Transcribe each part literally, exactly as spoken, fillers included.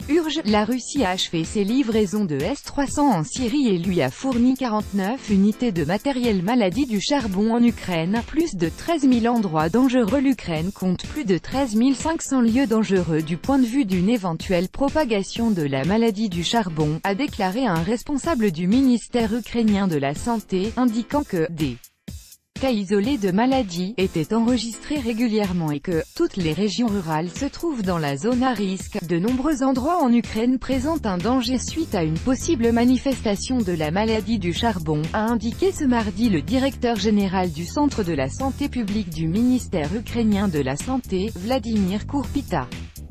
Urge, la Russie a achevé ses livraisons de S trois cents en Syrie et lui a fourni quarante-neuf unités de matériel maladie du charbon en Ukraine, plus de treize mille endroits dangereux. L'Ukraine compte plus de treize mille cinq cents lieux dangereux du point de vue d'une éventuelle propagation de la maladie du charbon, a déclaré un responsable du ministère ukrainien de la Santé, indiquant que des cas isolés de maladie étaient enregistrés régulièrement et que toutes les régions rurales se trouvent dans la zone à risque. De nombreux endroits en Ukraine présentent un danger suite à une possible manifestation de la maladie du charbon, a indiqué ce mardi le directeur général du Centre de la santé publique du ministère ukrainien de la Santé, Vladimir Kourpita.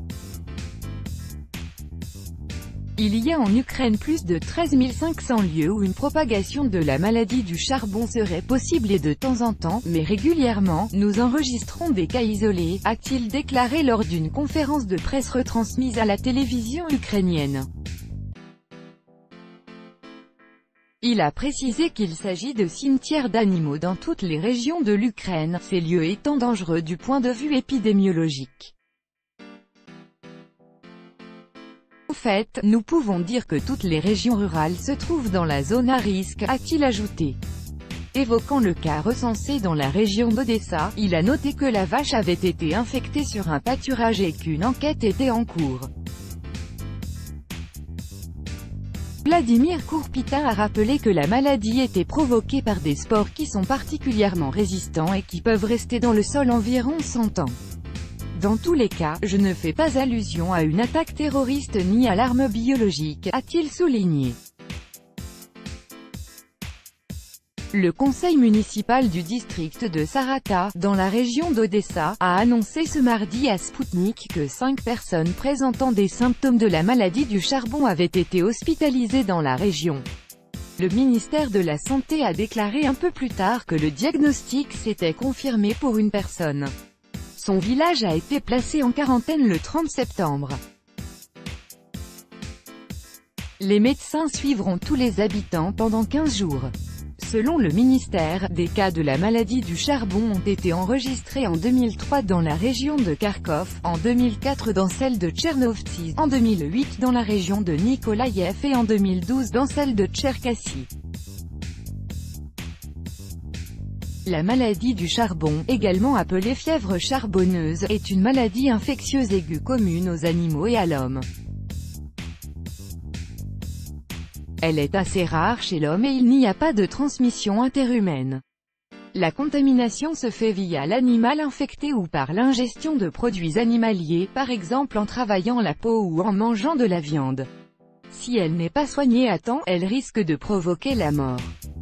Il y a en Ukraine plus de treize mille cinq cents lieux où une propagation de la maladie du charbon serait possible et de temps en temps, mais régulièrement, nous enregistrons des cas isolés, a-t-il déclaré lors d'une conférence de presse retransmise à la télévision ukrainienne. Il a précisé qu'il s'agit de cimetières d'animaux dans toutes les régions de l'Ukraine, ces lieux étant dangereux du point de vue épidémiologique. En fait, nous pouvons dire que toutes les régions rurales se trouvent dans la zone à risque, a-t-il ajouté. Évoquant le cas recensé dans la région d'Odessa, il a noté que la vache avait été infectée sur un pâturage et qu'une enquête était en cours. Vladimir Kourpita a rappelé que la maladie était provoquée par des spores qui sont particulièrement résistants et qui peuvent rester dans le sol environ cent ans. Dans tous les cas, je ne fais pas allusion à une attaque terroriste ni à l'arme biologique, a-t-il souligné. Le conseil municipal du district de Sarata, dans la région d'Odessa, a annoncé ce mardi à Sputnik que cinq personnes présentant des symptômes de la maladie du charbon avaient été hospitalisées dans la région. Le ministère de la Santé a déclaré un peu plus tard que le diagnostic s'était confirmé pour une personne. Son village a été placé en quarantaine le trente septembre. Les médecins suivront tous les habitants pendant quinze jours. Selon le ministère, des cas de la maladie du charbon ont été enregistrés en deux mille trois dans la région de Kharkov, en deux mille quatre dans celle de Tchernovtsi, en deux mille huit dans la région de Nikolaïev et en deux mille douze dans celle de Tcherkassy. La maladie du charbon, également appelée fièvre charbonneuse, est une maladie infectieuse aiguë commune aux animaux et à l'homme. Elle est assez rare chez l'homme et il n'y a pas de transmission interhumaine. La contamination se fait via l'animal infecté ou par l'ingestion de produits animaliers, par exemple en travaillant la peau ou en mangeant de la viande. Si elle n'est pas soignée à temps, elle risque de provoquer la mort.